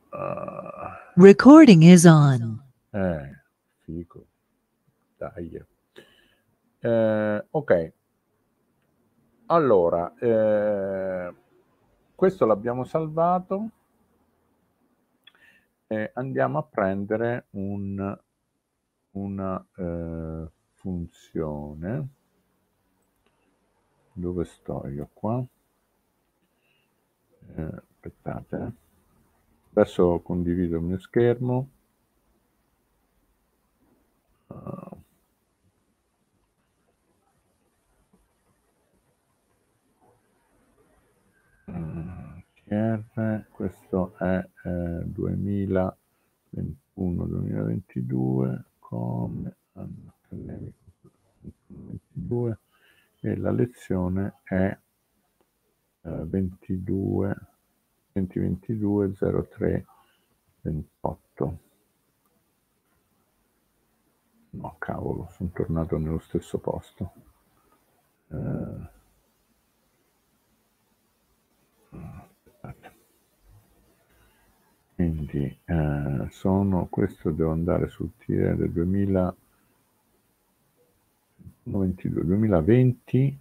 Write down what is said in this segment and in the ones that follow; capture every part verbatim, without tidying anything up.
Uh, Recording is on. eh, figo. Dai. Eh, ok. Allora, eh, questo l'abbiamo salvato e andiamo a prendere un, una eh, funzione. Dove sto io qua? Eh, aspettate. Adesso condivido il mio schermo. Uh, T R, questo è eh, duemilaventuno duemilaventidue come anno accademico duemilaventidue e la lezione è eh, ventidue duemilaventidue zero tre ventotto. No, cavolo, sono tornato nello stesso posto. Eh, aspettate. Quindi eh, sono, questo devo andare sul T R duemilaventidue duemilaventi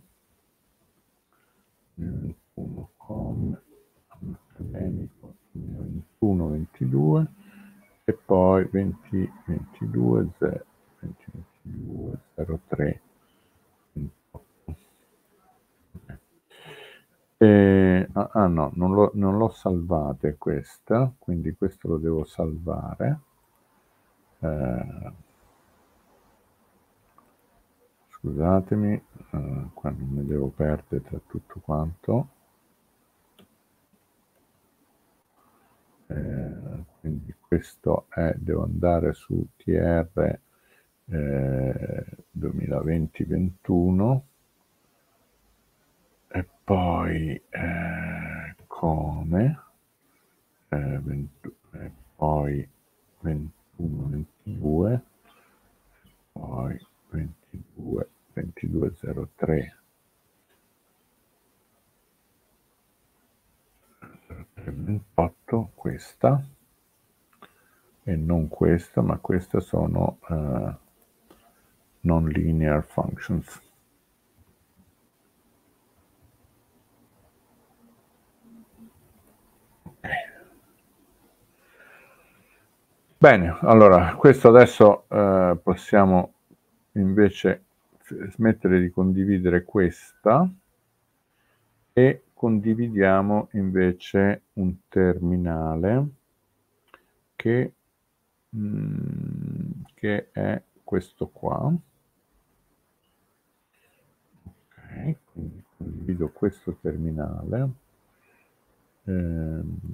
duemilaventuno com accademico duemilaventuno ventidue e poi venti ventidue zero tre ventotto. E, ah, ah no, non l'ho, non l'ho salvata questa, quindi questo lo devo salvare. Eh, scusatemi, eh, qua non mi devo perdere tra tutto quanto. Eh, quindi questo è, devo andare su T R eh, duemilaventi ventuno e poi eh, come eh, venti, e poi ventuno ventidue poi ventidue ventidue zero tre ventotto, questa e non questa, ma queste sono uh, non linear functions. Okay. Bene, allora questo adesso uh, possiamo invece smettere di condividere questa e condividiamo invece un terminale che, mm, che è questo qua. Ok, quindi condivido questo terminale. Ehm,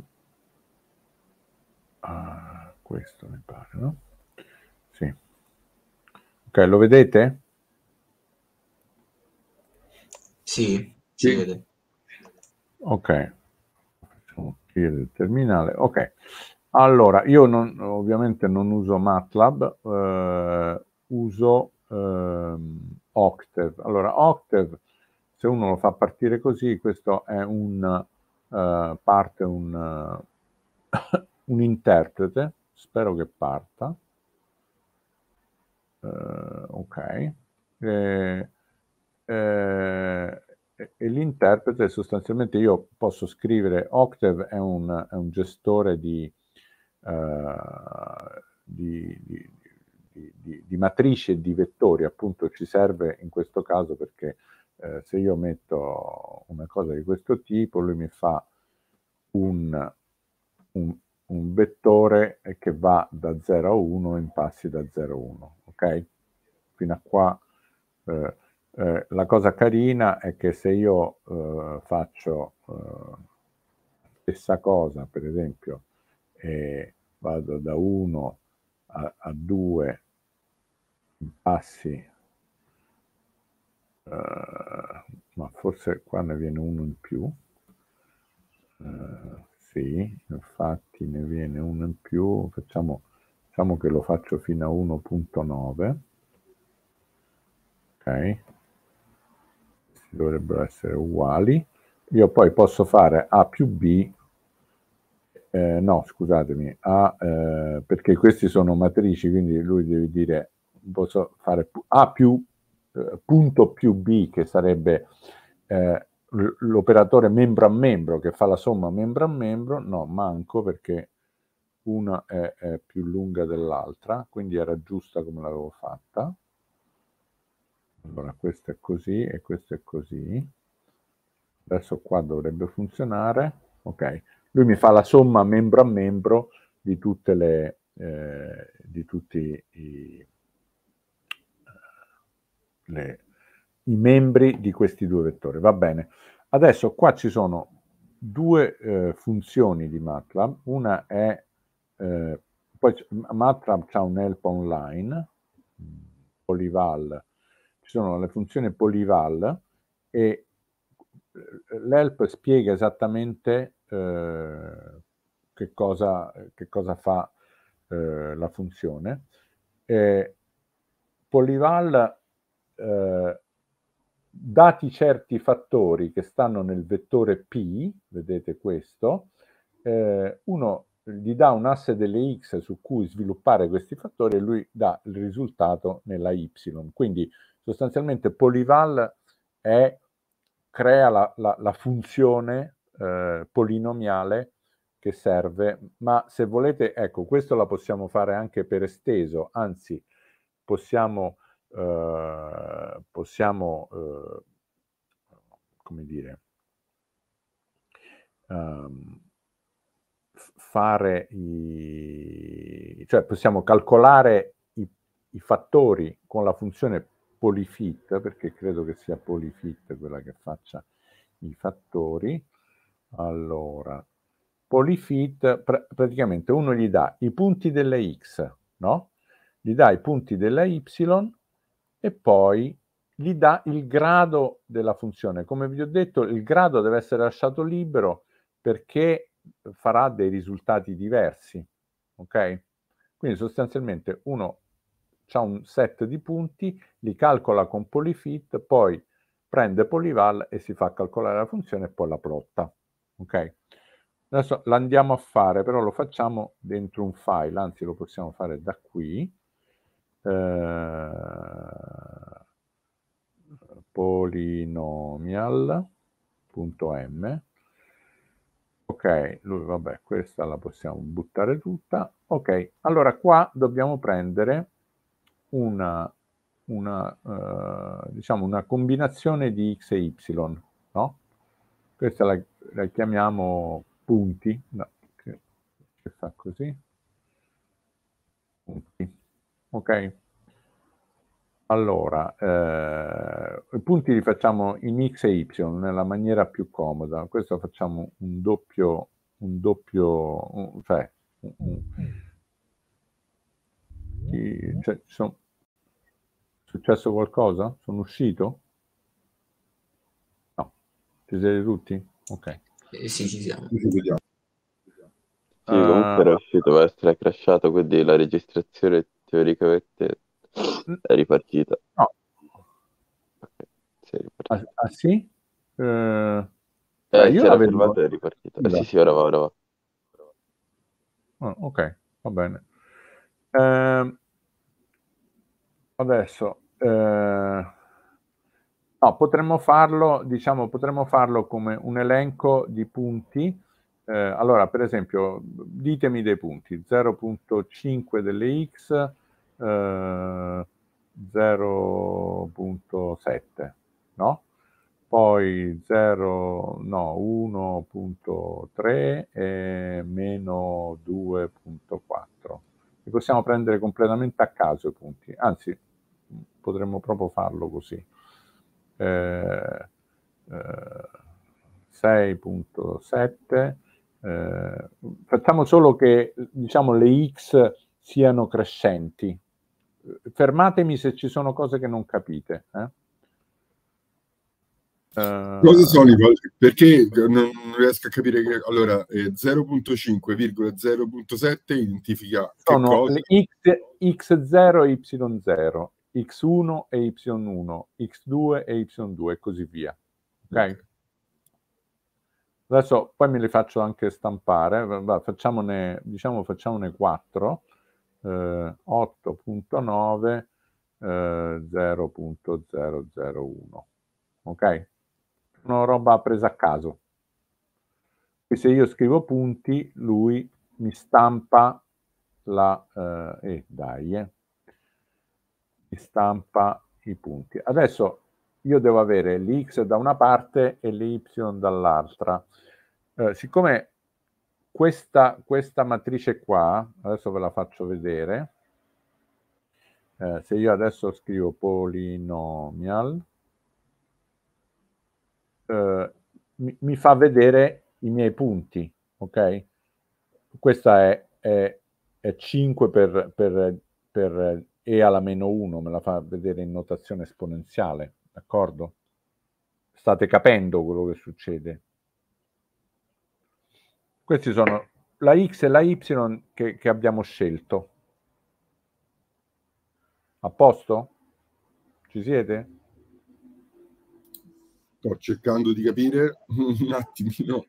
ah, questo mi pare, no? Sì. Ok, lo vedete? Sì, si sì. vede. Ok, facciamo chiudere il terminale. Ok, allora io non, ovviamente non uso MATLAB, eh, uso ehm, Octave. Allora, Octave, se uno lo fa partire così, questo è un uh, parte un, uh, un interprete, spero che parta. Uh, ok. E, eh, e l'interprete sostanzialmente io posso scrivere, Octave è un, è un gestore di, uh, di, di, di, di, di matrici e di vettori, appunto ci serve in questo caso perché eh, se io metto una cosa di questo tipo lui mi fa un, un, un vettore che va da zero a uno in passi da zero a uno, ok? Fino a qua. Eh, eh, la cosa carina è che se io eh, faccio eh, stessa cosa, per esempio, e vado da uno a, a due in passi, eh, ma forse qua ne viene uno in più, eh, sì, infatti ne viene uno in più, facciamo, facciamo che lo faccio fino a uno punto nove, ok? Dovrebbero essere uguali. Io poi posso fare A più B eh, no, scusatemi, A, eh, perché questi sono matrici, quindi lui deve dire, posso fare A più eh, punto più B, che sarebbe eh, l'operatore membro a membro, che fa la somma membro a membro. No, manco, perché una è, è più lunga dell'altra, quindi era giusta come l'avevo fatta. Allora, questo è così e questo è così. Adesso qua dovrebbe funzionare. Ok, lui mi fa la somma membro a membro di tutte le eh, di tutti i, le, i membri di questi due vettori. Va bene. Adesso qua ci sono due eh, funzioni di MATLAB. Una è eh, poi MATLAB c'ha un help online, Polyval. Ci sono le funzioni Polyval e l'help spiega esattamente eh, che, cosa, che cosa fa eh, la funzione. Eh, Polyval, eh, dati certi fattori che stanno nel vettore P, vedete questo, eh, uno gli dà un asse delle X su cui sviluppare questi fattori e lui dà il risultato nella Y. Quindi sostanzialmente Polyval è crea la, la, la funzione eh, polinomiale che serve, ma se volete, ecco, questo la possiamo fare anche per esteso, anzi possiamo, eh, possiamo eh, come dire, um, fare i, cioè possiamo calcolare i, i fattori con la funzione polyfit, perché credo che sia polyfit quella che faccia i fattori. Allora, polyfit, pr praticamente uno gli dà i punti delle x, no? Gli dà i punti della y e poi gli dà il grado della funzione. Come vi ho detto, il grado deve essere lasciato libero perché farà dei risultati diversi, ok? Quindi sostanzialmente uno ha un set di punti, li calcola con polyfit, poi prende polyval e si fa calcolare la funzione e poi la plotta, ok? Adesso l'andiamo a fare, però lo facciamo dentro un file, anzi lo possiamo fare da qui. Eh, polynomial.m. Ok, lui, vabbè, questa la possiamo buttare tutta. Ok, allora qua dobbiamo prendere una, una, uh, diciamo una combinazione di x e y, no? Questa la, la chiamiamo punti, no, che, che fa così. Punti, ok? Allora, eh, i punti li facciamo in x e y nella maniera più comoda. Questo facciamo un doppio, un doppio, un, cioè, un, un, cioè, sono, è successo qualcosa? Sono uscito? No. Ci siete tutti? Ok. Eh, sì, ci siamo. Ci vediamo. Sì, comunque era uscito, va a essere crashato, quindi la registrazione teoricamente è ripartita. No. Okay, si è ripartita. Ah, ah sì? Eh, eh, io si era avevo... fermato e è ripartita. Eh, sì, sì, ora va, ora va. Oh, ok, va bene. Eh, adesso... Eh, no, potremmo farlo, diciamo, potremmo farlo come un elenco di punti. Eh, allora, per esempio, ditemi dei punti: zero virgola cinque delle x, eh, zero virgola sette, no? Poi zero, no, uno virgola tre e meno due virgola quattro. Li possiamo prendere completamente a caso i punti, anzi, potremmo proprio farlo così. Eh, eh, sei virgola sette, eh, facciamo solo che diciamo le x siano crescenti. Fermatemi se ci sono cose che non capite. Eh? Uh, Cosa sono i valori? Perché non riesco a capire che allora eh, zero virgola cinque virgola zero virgola sette identifica sono che cosa? Le x, x zero e y zero, x uno e y uno, x due e y due e così via. Ok? Adesso poi me li faccio anche stampare, va, facciamone, diciamo, facciamone quattro, eh, otto punto nove, eh, zero punto zero zero uno, ok? Una roba presa a caso. E se io scrivo punti, lui mi stampa la... Eh, eh, dai, eh, mi stampa i punti. Adesso io devo avere l'x da una parte e l'y dall'altra. Eh, siccome questa, questa matrice qua, adesso ve la faccio vedere, eh, se io adesso scrivo polynomial, eh, mi, mi fa vedere i miei punti, ok? Questa è, è, è cinque per, per, per e alla meno uno, me la fa vedere in notazione esponenziale, d'accordo? State capendo quello che succede? Questi sono la x e la y che, che abbiamo scelto. A posto? Ci siete? Sto cercando di capire un attimino.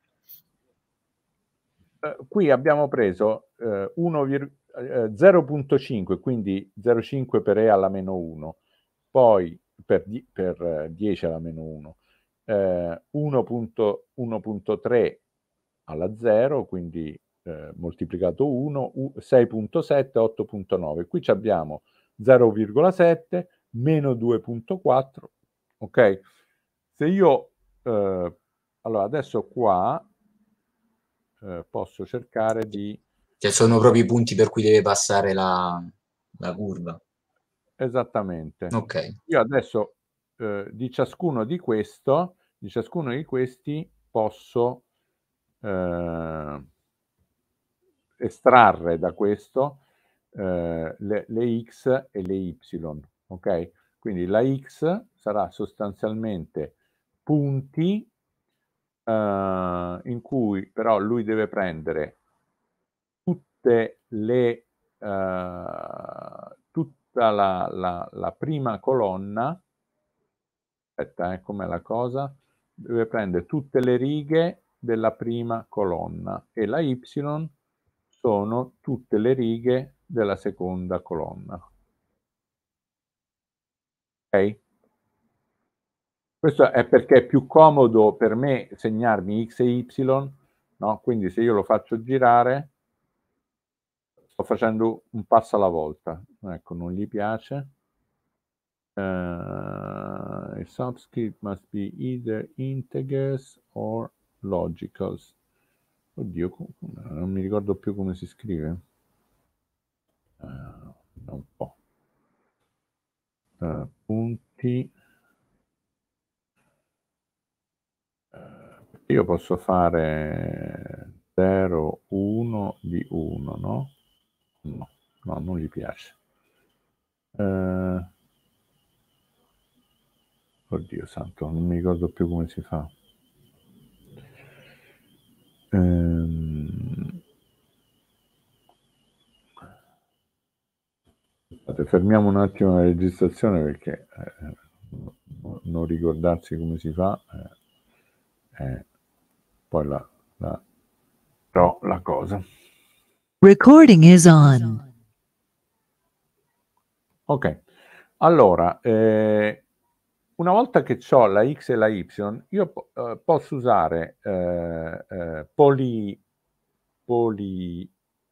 Eh, qui abbiamo preso eh, eh, zero virgola cinque, quindi zero virgola cinque per e alla meno uno, poi per, per eh, dieci alla meno uno, eh, uno virgola tre alla zero, quindi eh, moltiplicato uno, sei virgola sette, otto virgola nove. Qui abbiamo zero virgola sette, meno due virgola quattro, ok? Se io, eh, allora adesso qua eh, posso cercare di... Cioè sono proprio i punti per cui deve passare la, la curva. Esattamente. Ok. Io adesso eh, di ciascuno di questo, di ciascuno di questi posso eh, estrarre da questo eh, le, le x e le y, ok? Quindi la x sarà sostanzialmente punti eh, in cui però lui deve prendere tutte le uh, tutta la, la, la prima colonna, aspetta, eh, com'è la cosa? Deve prendere tutte le righe della prima colonna e la y sono tutte le righe della seconda colonna. Ok? Questo è perché è più comodo per me segnarmi x e y, no? Quindi se io lo faccio girare, sto facendo un passo alla volta. Ecco, non gli piace. Uh, a subscript must be either integers or logicals. Oddio, non mi ricordo più come si scrive. Uh, un po'. Uh, punti. Uh, io posso fare zero, uno di uno, no? No, no, non gli piace. Uh, oddio santo, non mi ricordo più come si fa. Ehm... Fermiamo un attimo la registrazione perché eh, non ricordarsi come si fa eh, eh, poi la, la, però la cosa. Recording is on. Ok, allora eh, una volta che ho la x e la y, io eh, posso usare eh, eh, poly, polyfit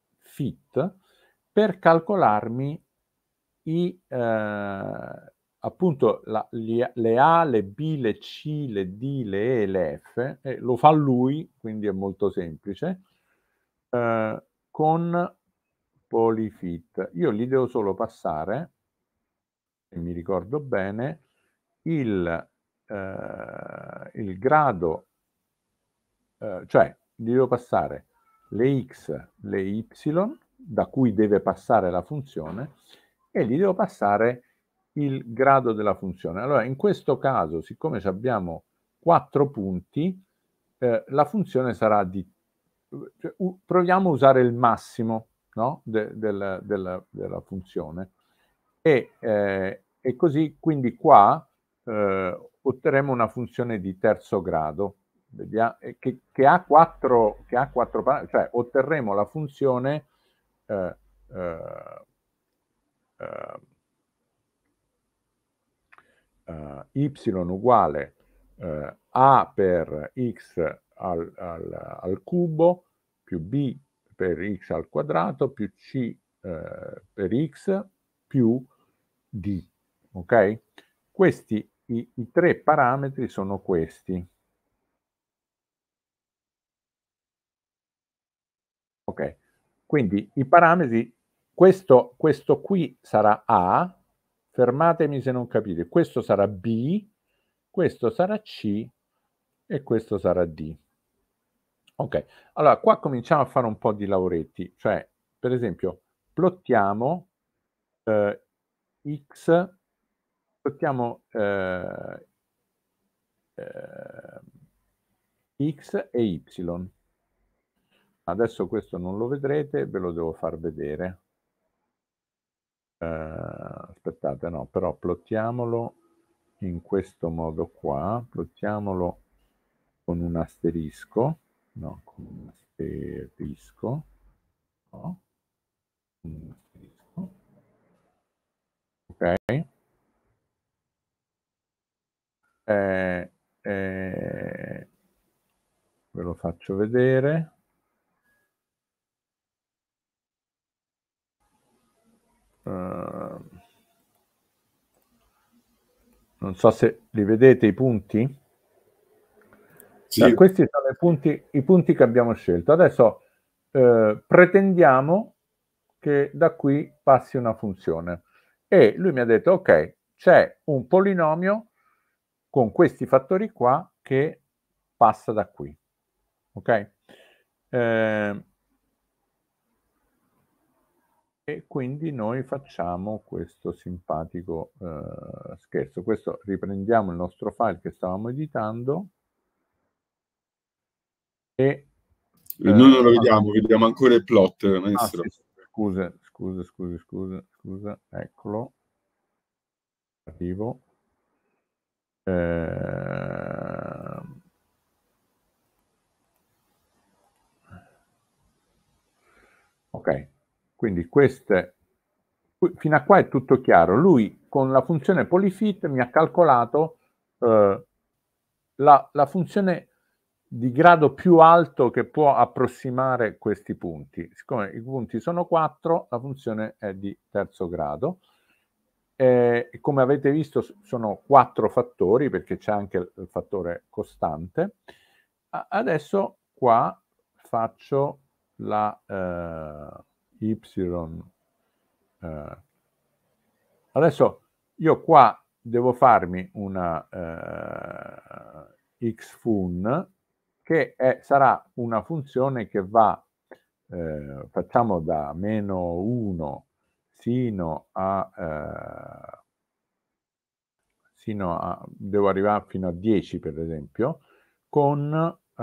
per calcolarmi i, eh, appunto la, le, le A, le B, le C, le D, le E, le F, eh, lo fa lui, quindi è molto semplice, eh, con polyfit. Io gli devo solo passare, se mi ricordo bene, il, eh, il grado, eh, cioè gli devo passare le x, le y, da cui deve passare la funzione, e gli devo passare il grado della funzione. Allora, in questo caso, siccome abbiamo quattro punti, eh, la funzione sarà di... Cioè, uh, proviamo a usare il massimo, no? de, del, della, della funzione. E, eh, e così, quindi qua, eh, otterremo una funzione di terzo grado, vediamo, che, che ha quattro, che ha quattro parametri, cioè otterremo la funzione eh, eh, eh, eh, y uguale eh, a per x al, al, al cubo più b per x al quadrato più c eh, per x più d, ok? Questi, i, i tre parametri sono questi. Ok, quindi i parametri, questo, questo qui sarà A, fermatemi se non capite, questo sarà B, questo sarà C e questo sarà D. Ok, allora qua cominciamo a fare un po' di lavoretti, cioè per esempio plottiamo eh, X, plottiamo eh, eh, X e Y. Adesso questo non lo vedrete, ve lo devo far vedere. Eh, aspettate, no, però plottiamolo in questo modo qua, plottiamolo con un asterisco, no, con un asterisco, no, un asterisco, ok? Eh, eh, ve lo faccio vedere. Uh, non so se li vedete i punti. Sì. Cioè, questi sono i punti, i punti che abbiamo scelto. Adesso eh, pretendiamo che da qui passi una funzione. E lui mi ha detto, ok, c'è un polinomio con questi fattori qua che passa da qui. Ok? Eh, e quindi noi facciamo questo simpatico eh, scherzo. Questo riprendiamo il nostro file che stavamo editando e E noi non lo eh, vediamo, vediamo ancora il plot, ah, maestro. sì, scusa, scusa, scusa, scusa, scusa, eccolo. Arrivo. Eh, ok, quindi queste, fino a qua è tutto chiaro. Lui con la funzione polyfit mi ha calcolato eh, la, la funzione di grado più alto che può approssimare questi punti. Siccome i punti sono quattro, la funzione è di terzo grado. Eh, come avete visto sono quattro fattori perché c'è anche il fattore costante. Adesso qua faccio la eh, y. Eh. Adesso io qua devo farmi una eh, xfun che è, sarà una funzione che va, eh, facciamo da meno uno sino a, eh, sino a, devo arrivare fino a dieci per esempio, con, eh,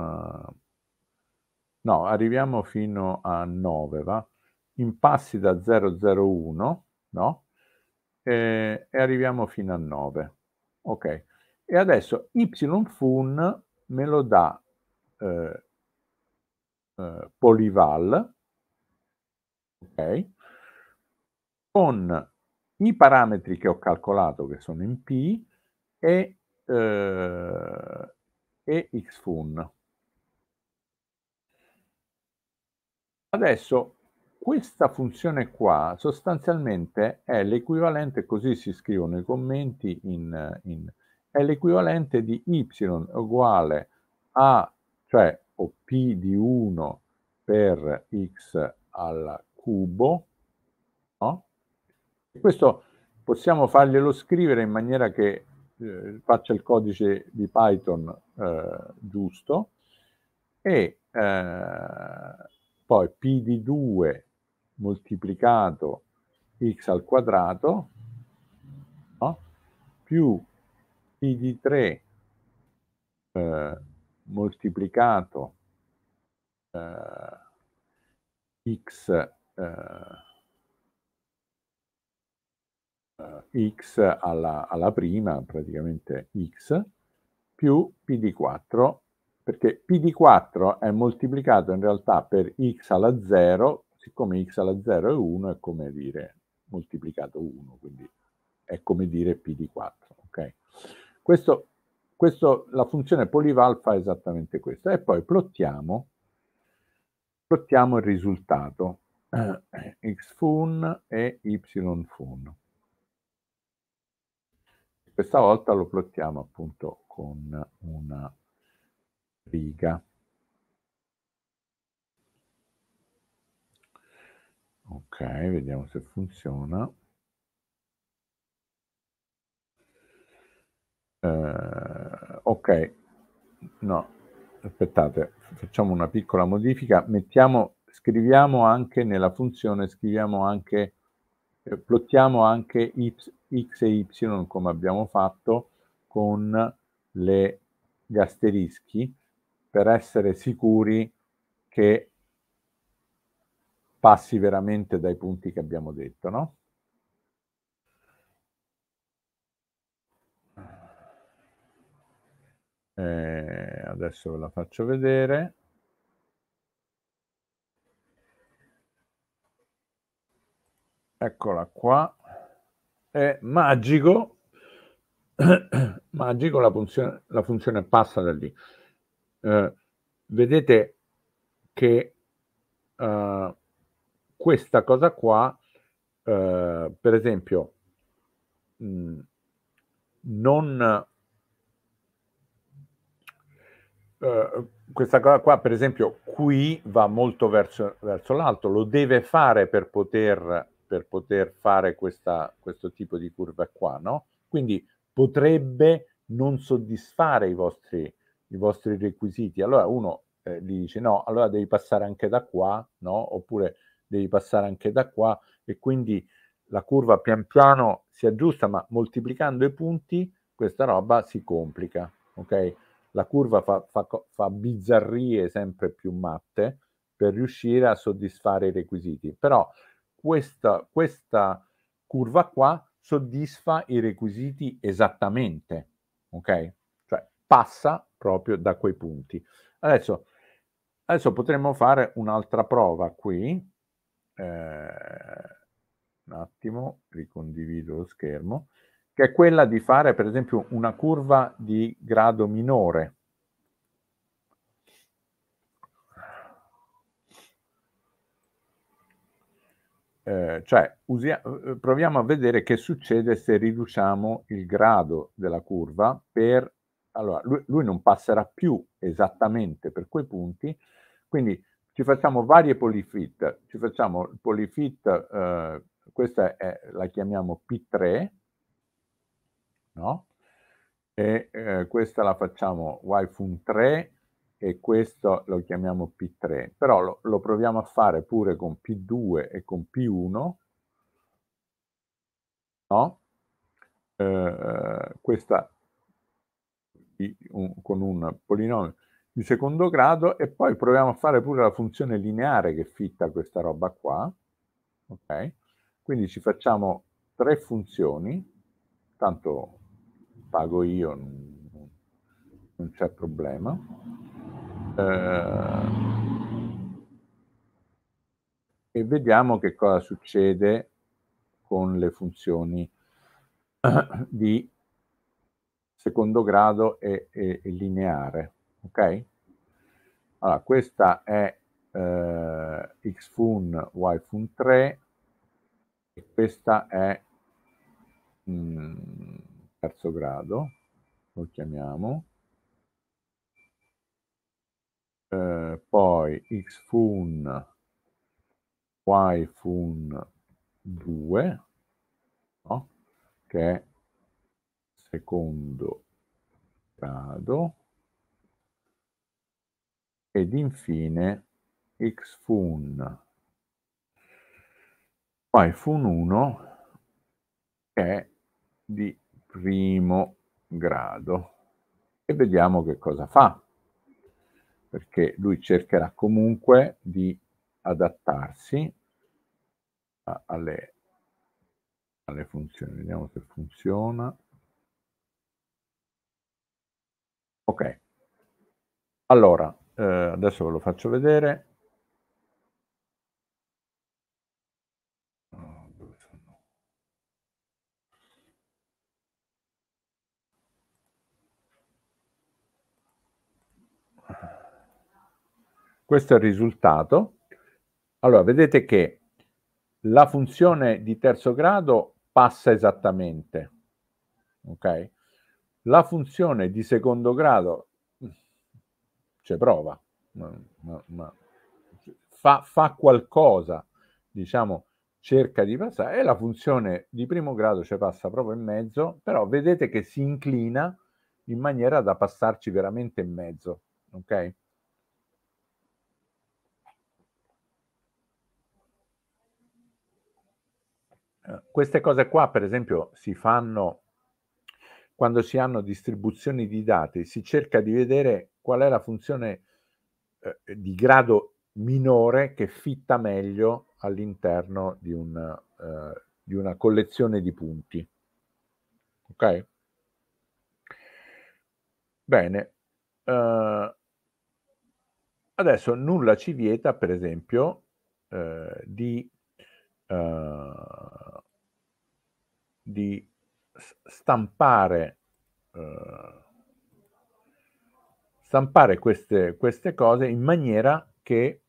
no, arriviamo fino a nove, va? In passi da zero zero uno, no? E, e arriviamo fino a nove. Ok. E adesso yfun me lo dà eh, eh, polyval, ok? Con i parametri che ho calcolato, che sono in P, e, eh, e xfun. Adesso questa funzione qua sostanzialmente è l'equivalente, così si scrivono i commenti, in, in, è l'equivalente di y uguale a, cioè o p di uno per x al cubo, no? Questo possiamo farglielo scrivere in maniera che eh, faccia il codice di Python eh, giusto, e eh, poi p di due moltiplicato x al quadrato, no? Più p di tre eh, moltiplicato eh, x eh, x alla, alla prima, praticamente x, più p di quattro perché P di quattro è moltiplicato in realtà per x alla zero, siccome x alla zero è uno, è come dire moltiplicato uno, quindi è come dire P di quattro. Okay? Questo, questo, la funzione polyval fa esattamente questo. E poi plottiamo, plottiamo il risultato, eh, xfun e yfun. Questa volta lo plottiamo appunto con una riga. Ok, vediamo se funziona. Eh, ok, no, aspettate, facciamo una piccola modifica. Mettiamo, scriviamo anche nella funzione, scriviamo anche, eh, plottiamo anche y, x e y come abbiamo fatto con le, gli asterischi per essere sicuri che passi veramente dai punti che abbiamo detto, no? Eh, adesso ve la faccio vedere. Eccola qua. È magico. Magico, la funzione, la funzione passa da lì. Eh, vedete che uh, questa cosa qua, uh, per esempio, mh, non... Uh, questa cosa qua, per esempio, qui va molto verso, verso l'alto, lo deve fare per poter, per poter fare questa, questo tipo di curva qua, no? Quindi potrebbe non soddisfare i vostri, i vostri requisiti. Allora uno eh, gli dice no, allora devi passare anche da qua, no? Oppure devi passare anche da qua, e quindi la curva pian piano si aggiusta, ma moltiplicando i punti questa roba si complica, ok? La curva fa, fa, fa bizzarrie sempre più matte per riuscire a soddisfare i requisiti. Però questa, questa curva qua soddisfa i requisiti esattamente, ok? Cioè passa proprio da quei punti. Adesso, adesso potremmo fare un'altra prova qui. Eh, un attimo, ricondivido lo schermo, che è quella di fare per esempio una curva di grado minore. Eh, cioè usia, proviamo a vedere che succede se riduciamo il grado della curva per... Allora, lui, lui non passerà più esattamente per quei punti, quindi ci facciamo varie polyfit. Ci facciamo il polyfit, eh, questa è, la chiamiamo P tre, no? E eh, questa la facciamo yfun tre e questo lo chiamiamo P tre, però lo, lo proviamo a fare pure con P due e con P uno, no? Eh, questa di, un, con un polinomio di secondo grado, e poi proviamo a fare pure la funzione lineare che fitta questa roba qua, ok? Quindi ci facciamo tre funzioni, tanto pago io, non, non c'è problema. Eh, e vediamo che cosa succede con le funzioni di secondo grado e, e, e lineare, ok? Allora, questa è eh, xfun yfun tre e questa è mh, terzo grado, lo chiamiamo. Eh, poi xfun yfun due, no? Che è secondo grado, ed infine xfun yfun uno che è di primo grado, e vediamo che cosa fa, perché lui cercherà comunque di adattarsi a, alle, alle funzioni. Vediamo se funziona. Ok, Allora, eh, adesso ve lo faccio vedere. Oh, dove sono? Questo è il risultato. Allora, vedete che la funzione di terzo grado passa esattamente, ok? La funzione di secondo grado c'è prova, ma, ma, ma fa, fa qualcosa, diciamo, cerca di passare, e la funzione di primo grado ci passa proprio in mezzo, però vedete che si inclina in maniera da passarci veramente in mezzo, ok? Queste cose qua, per esempio, si fanno quando si hanno distribuzioni di dati, si cerca di vedere qual è la funzione eh, di grado minore che fitta meglio all'interno di, un, eh, di una collezione di punti. Ok? Bene. Uh, adesso nulla ci vieta, per esempio, uh, di, uh, di stampare uh, stampare queste, queste cose in maniera che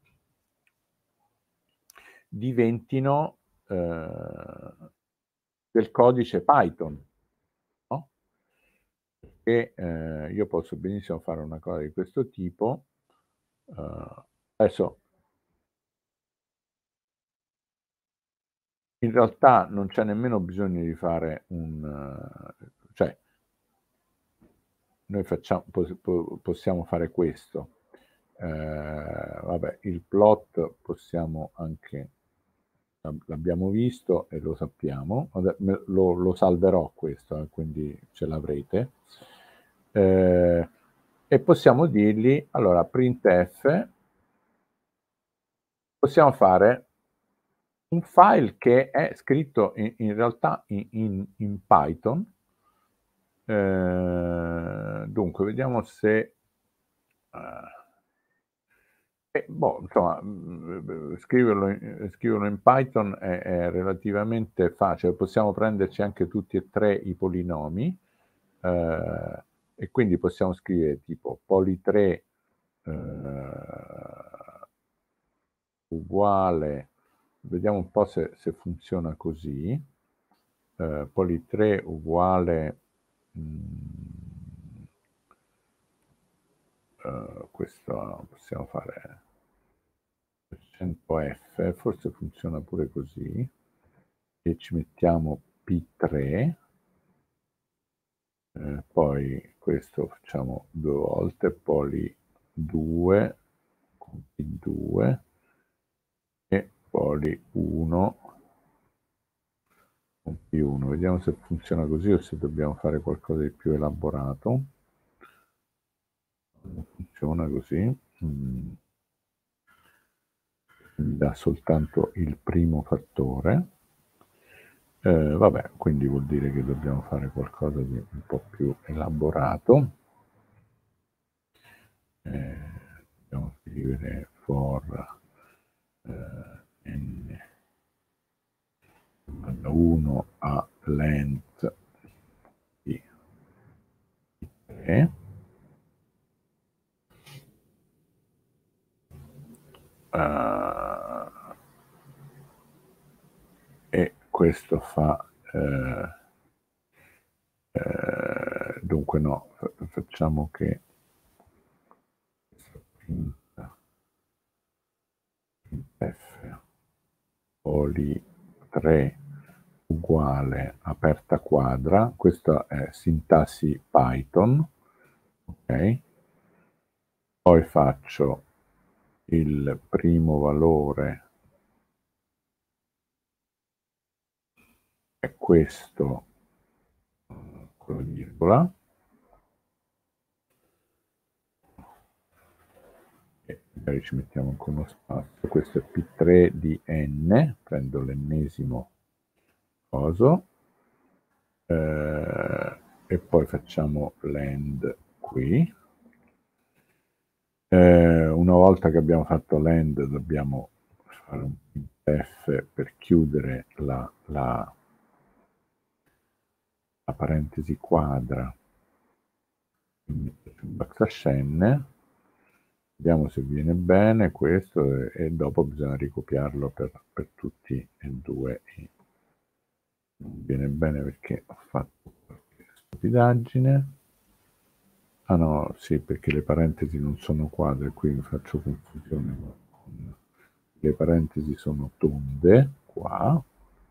diventino eh, del codice Python, no? E eh, io posso benissimo fare una cosa di questo tipo. Uh, adesso in realtà non c'è nemmeno bisogno di fare un uh, cioè noi facciamo, possiamo fare questo. Eh, vabbè, il plot possiamo anche, l'abbiamo visto e lo sappiamo, lo, lo salverò questo, eh, quindi ce l'avrete. Eh, e possiamo dirgli, allora, printf, possiamo fare un file che è scritto in, in realtà in, in, in Python. Eh, dunque, vediamo se... Uh, Eh, boh, insomma, scriverlo in, scriverlo in Python è, è relativamente facile, possiamo prenderci anche tutti e tre i polinomi eh, e quindi possiamo scrivere tipo poly tre eh, uguale, vediamo un po' se, se funziona così, eh, poly tre uguale mh, uh, questo possiamo fare cento F, forse funziona pure così, e ci mettiamo P tre, eh, poi questo facciamo due volte, poi due con P due e poi uno con P uno. Vediamo se funziona così o se dobbiamo fare qualcosa di più elaborato. Non funziona così. Mm. Dà soltanto il primo fattore. Eh, vabbè, quindi vuol dire che dobbiamo fare qualcosa di un po' più elaborato. Eh, dobbiamo scrivere for eh, n uno a length di tre. Uh, e questo fa eh, eh, dunque no, facciamo che f poly tre uguale aperta quadra, questa è sintassi Python, ok? Poi faccio il primo valore è questo con la virgola e magari ci mettiamo anche uno spazio, questo è P tre di n, prendo l'ennesimo coso eh, e poi facciamo l'end qui Eh, una volta che abbiamo fatto l'end dobbiamo fare un printf per chiudere la, la, la parentesi quadra, quindi backslash n, vediamo se viene bene questo e, e dopo bisogna ricopiarlo per, per tutti e due. Non viene bene perché ho fatto qualche stupidaggine. Ah no, sì, perché le parentesi non sono quadre, qui mi faccio confusione con... Le parentesi sono tonde, qua.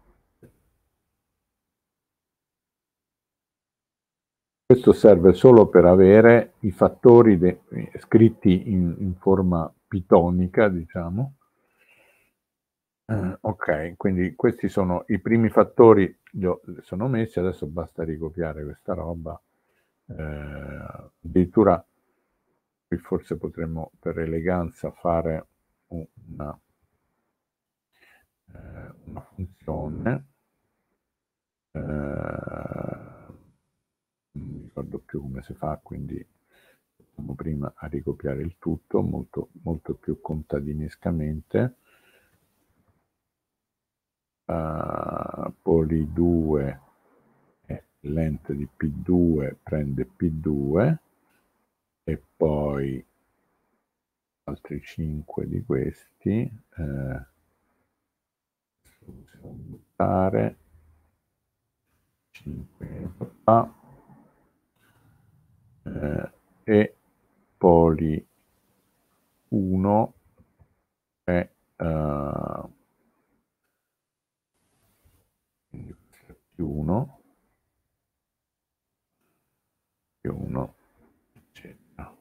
Questo serve solo per avere i fattori de... scritti in, in forma pitonica, diciamo. Eh, ok, quindi questi sono i primi fattori, li ho, li sono messi, adesso basta ricopiare questa roba. Eh, addirittura qui forse potremmo per eleganza fare una, eh, una funzione, eh, non mi ricordo più come si fa, quindi facciamo prima a ricopiare il tutto molto, molto più contadinescamente. Uh, poly due e length di P due prende P due e poi altri cinque di questi, eh, possiamo buttare cinque qua, eh, e poly uno è uh, più uno più uno, eccetera.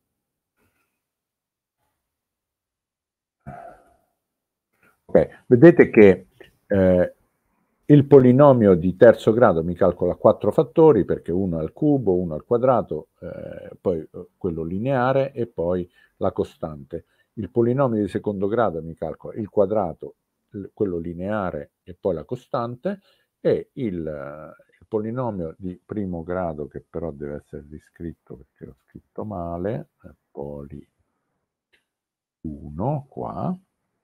Ok, vedete che eh, il polinomio di terzo grado mi calcola quattro fattori, perché uno al cubo, uno al quadrato, eh, poi eh, quello lineare e poi la costante. Il polinomio di secondo grado mi calcola il quadrato, il, quello lineare e poi la costante, e il, il polinomio di primo grado, che però deve essere riscritto perché l'ho scritto male, è poli uno qua.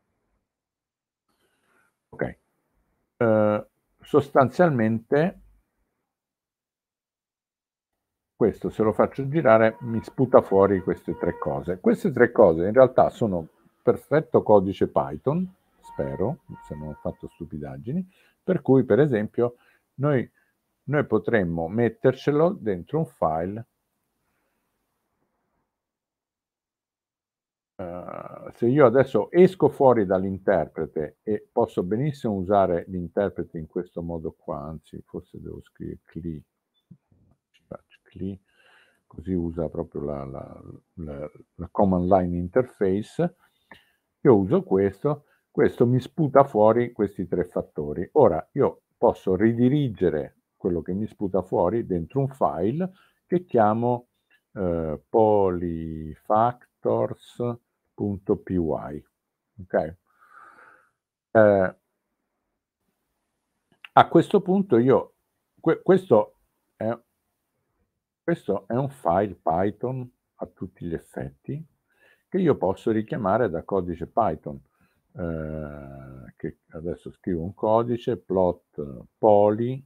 Ok. Uh, sostanzialmente questo, se lo faccio girare, mi sputa fuori queste tre cose. Queste tre cose in realtà sono perfetto codice Python, spero, se non ho fatto stupidaggini, per cui per esempio noi, noi potremmo mettercelo dentro un file. Uh, se io adesso esco fuori dall'interprete e posso benissimo usare l'interprete in questo modo qua, anzi forse devo scrivere cli, cli così usa proprio la, la, la, la command line interface, io uso questo, questo mi sputa fuori questi tre fattori. Ora io posso ridirigere quello che mi sputa fuori dentro un file che chiamo eh, polyfactors.py. Ok? Eh, a questo punto io, que, questo, è, questo è un file Python a tutti gli effetti che io posso richiamare da codice Python. Eh, che adesso scrivo un codice plot poly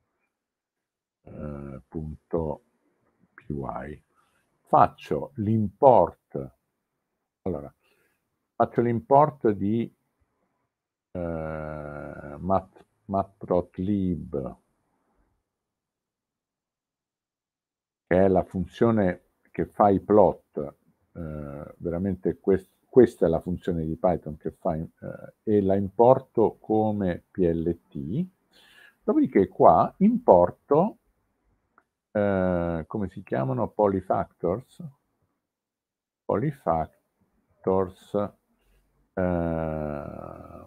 eh, punto py. Faccio l'import, allora faccio l'import di eh, mat, matplotlib, che è la funzione che fa i plot, eh, veramente quest, questa è la funzione di Python che fa, eh, e la importo come plt. Dopodiché qua importo, eh, come si chiamano, polyfactors, polyfactors, eh,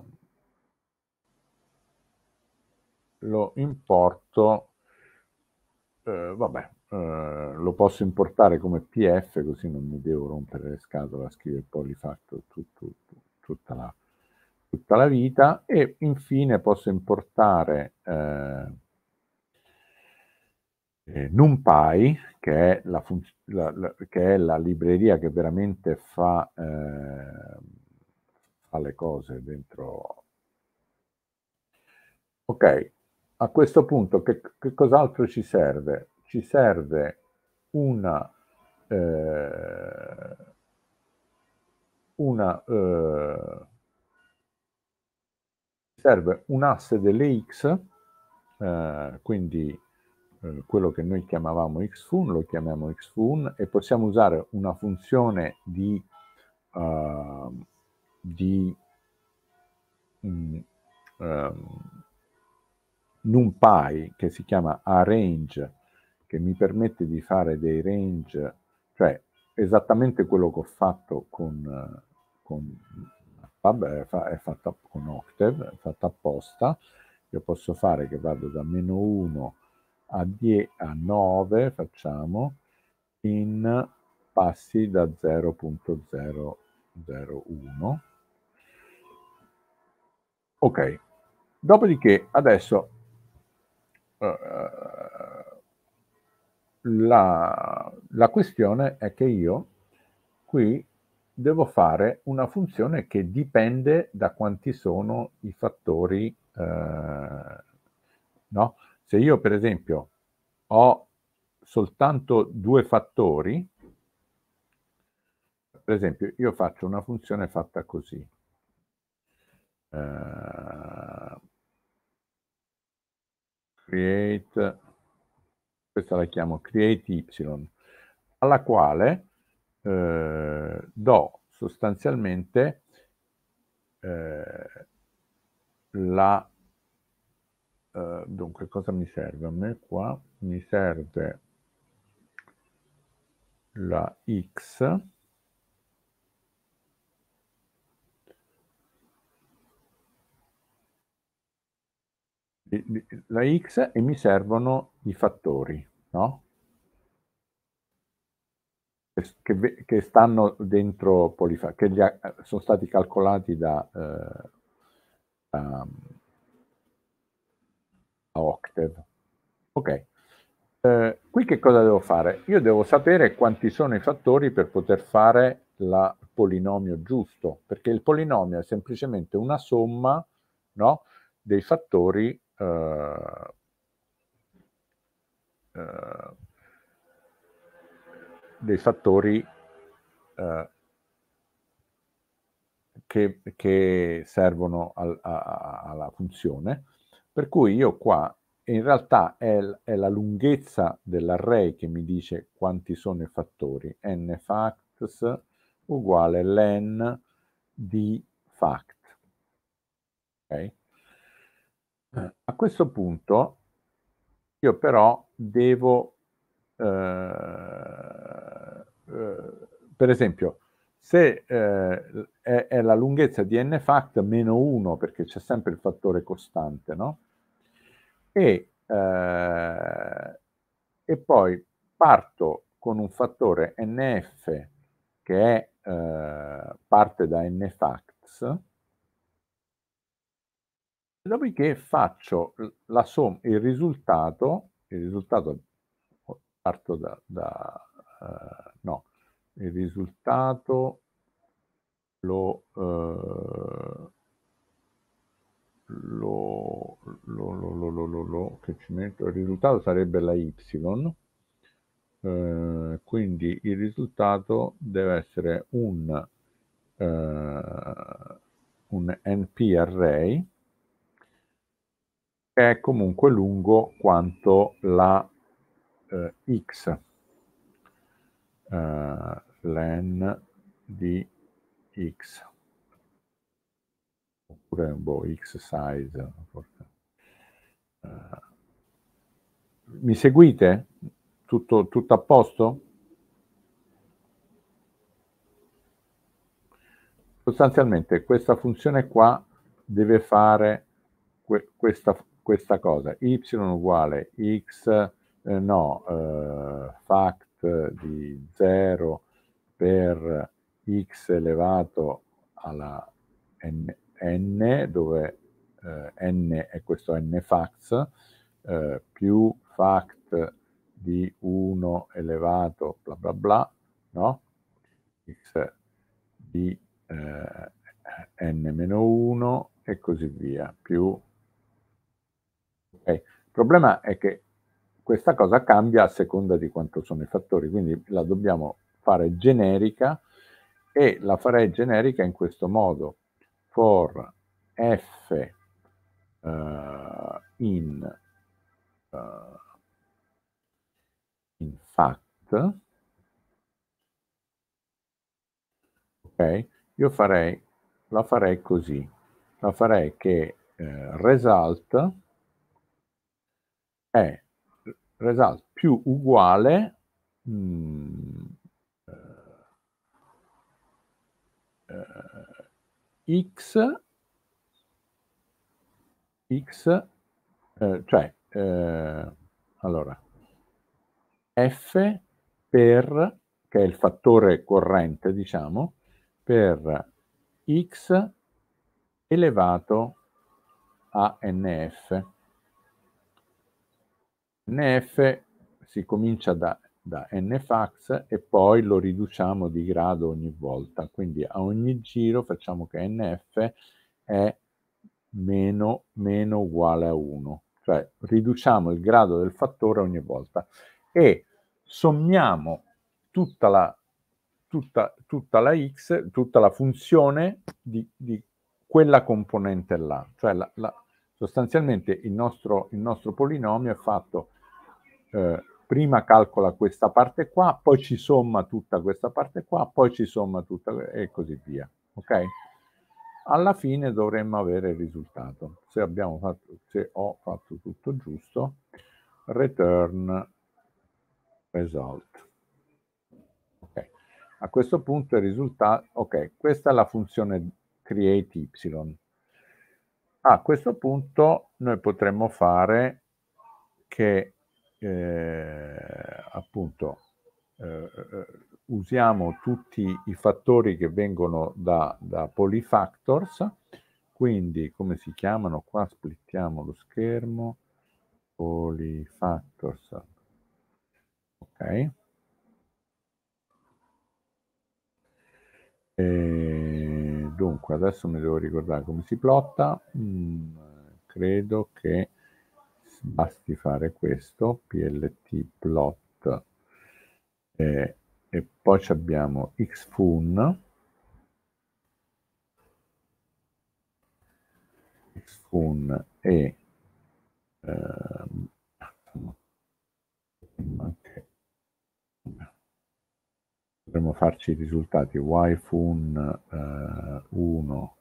lo importo, eh, vabbè, eh, lo posso importare come P F, così non mi devo rompere le scatole a scrivere polyfactor tutto, tutto, tutta, la, tutta la vita, e infine posso importare eh, eh, NumPy, che è la, la, la, che è la libreria che veramente fa, eh, fa le cose dentro. Ok, a questo punto che, che cos'altro ci serve? Ci serve una, eh, una eh, serve un asse delle x, eh, quindi eh, quello che noi chiamavamo xfun lo chiamiamo xfun, e possiamo usare una funzione di, uh, di um, um, NumPy che si chiama arrange, che mi permette di fare dei range, cioè esattamente quello che ho fatto con, con vabbè, è fatta con Octave, è fatta apposta. Io posso fare che vado da meno uno a, dieci, a nove, facciamo, in passi da zero virgola zero zero uno. Ok, dopodiché adesso uh, la, la questione è che io qui devo fare una funzione che dipende da quanti sono i fattori, eh, no? Se io per esempio ho soltanto due fattori, per esempio io faccio una funzione fatta così, eh, create, questa la chiamo create y, alla quale eh, do sostanzialmente eh, la Uh, dunque, cosa mi serve? A me qua mi serve la x, la x e mi servono i fattori, no? Che, che stanno dentro Polifactor, che gli ha, sono stati calcolati da, eh, da, da Octave. Ok. Eh, qui che cosa devo fare? Io devo sapere quanti sono i fattori per poter fare il polinomio giusto, perché il polinomio è semplicemente una somma, no, dei fattori eh, eh, dei fattori eh, che, che servono al, a, alla funzione, per cui io qua in realtà è, è la lunghezza dell'array che mi dice quanti sono i fattori, n facts uguale len di fact. Okay? A questo punto io però devo, eh, eh, per esempio, se eh, è, è la lunghezza di n fact meno uno, perché c'è sempre il fattore costante, no? E, eh, e poi parto con un fattore nf che è eh, parte da nfacts, dopodiché faccio la somma, il risultato, il risultato parto da, da uh, no, il risultato lo, uh, lo, lo, lo, lo, lo, lo, lo, che ci metto, il risultato sarebbe la y, uh, quindi il risultato deve essere un, uh, un np array, che è comunque lungo quanto la eh, x, eh, len di x, oppure boh, x size. Forse. Eh, mi seguite? Tutto, tutto a posto? Sostanzialmente questa funzione qua deve fare que questa, questa cosa, y uguale x, eh, no, eh, fact di zero per x elevato alla n, n dove eh, n è questo n facts, eh, più fact di uno elevato bla bla bla, no? X di eh, n meno uno e così via, più... Okay. Il problema è che questa cosa cambia a seconda di quanto sono i fattori, quindi la dobbiamo fare generica e la farei generica in questo modo. For f uh, in, uh, in fact, ok? Io farei, la farei così, la farei che eh, result è result più uguale mm, eh, x x eh, cioè eh, allora f per, che è il fattore corrente, diciamo, per x elevato a nf. Nf si comincia da, da nfax e poi lo riduciamo di grado ogni volta, quindi a ogni giro facciamo che nf è meno, meno uguale a uno, cioè riduciamo il grado del fattore ogni volta e sommiamo tutta la, tutta, tutta la x, tutta la funzione di, di quella componente là, cioè la, la, sostanzialmente il nostro, il nostro polinomio è fatto, eh, prima calcola questa parte qua, poi ci somma tutta questa parte qua, poi ci somma tutta e così via, ok? Alla fine dovremmo avere il risultato. Se abbiamo fatto, se ho fatto tutto giusto, return result. Ok. A questo punto il risultato, ok, questa è la funzione create y. A questo punto noi potremmo fare che eh, appunto eh, usiamo tutti i fattori che vengono da, da polyfactors, quindi come si chiamano? Qua splittiamo lo schermo, polyfactors, ok? E dunque adesso mi devo ricordare come si plotta. Mm, credo che basti fare questo, plt plot, eh, e poi abbiamo xfun, xfun e ehm, okay. Potremmo farci i risultati yfun eh, uno,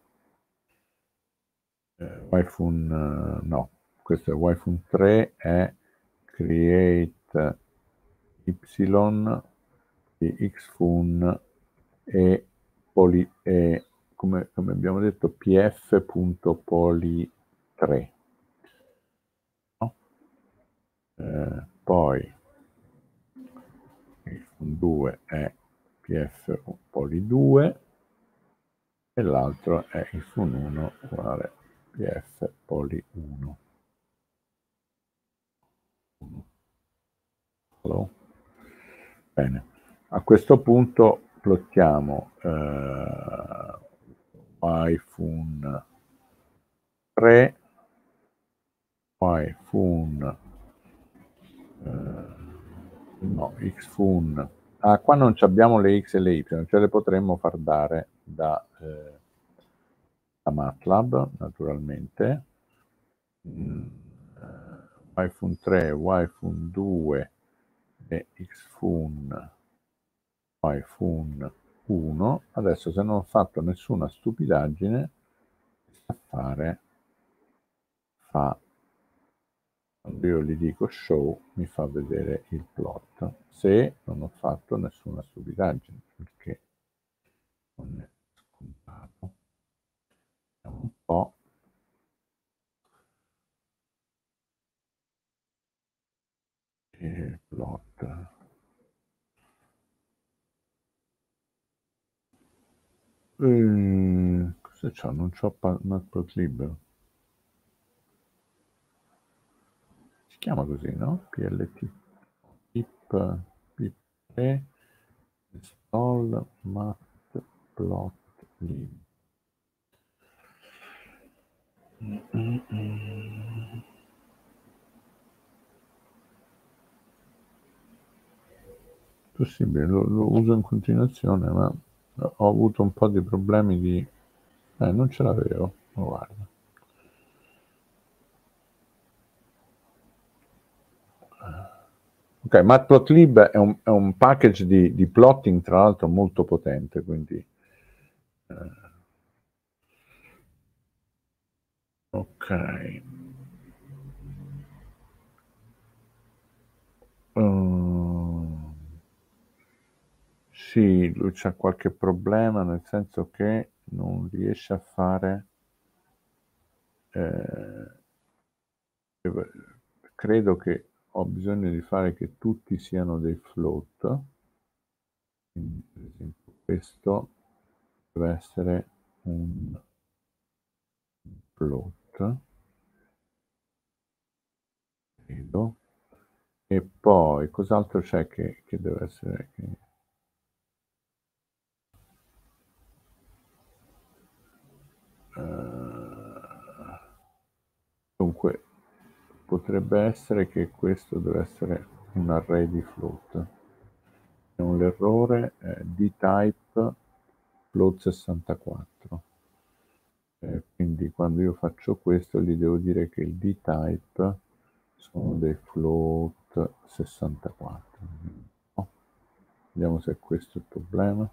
eh, yfun eh, no, questo è yfun tre, è create y di xfun e, poly, e come, come abbiamo detto pf.poly tre, no? eh, poi xfun due è pf.poly due e l'altro è xfun uno uguale pf.poly uno. Hello? Bene, a questo punto plottiamo eh, yfun tre, yfun eh, no, xfun, ah, qua non abbiamo le x e le y, ce le potremmo far dare da, eh, da MATLAB naturalmente. Mm, eh, yfun tre, yfun due e xfun yfun uno. Adesso, se non ho fatto nessuna stupidaggine, a fare fa, quando io gli dico show, mi fa vedere il plot, se non ho fatto nessuna stupidaggine, perché non è scontato. Vediamo un po'. Il plot. Eh, cosa c'ho? Non c'ho matplotlib. Si chiama così, no? P L T. pip pip tre install matplotlib. Mm-mm. Possibile, lo, lo uso in continuazione, ma ho avuto un po' di problemi di... Eh, non ce l'avevo, oh, guarda. Ok, matplotlib è un, è un package di, di plotting, tra l'altro molto potente, quindi... Eh, ok. Uh, sì, lui c'ha qualche problema, nel senso che non riesce a fare... Eh, credo che ho bisogno di fare che tutti siano dei float, quindi per esempio questo deve essere un float, credo, e poi cos'altro c'è che, che deve essere... Che... Uh, dunque potrebbe essere che questo deve essere un array di float. L'errore è dtype float sessantaquattro. Eh, quindi quando io faccio questo gli devo dire che il dtype sono dei float sessantaquattro. No. Vediamo se è questo il problema.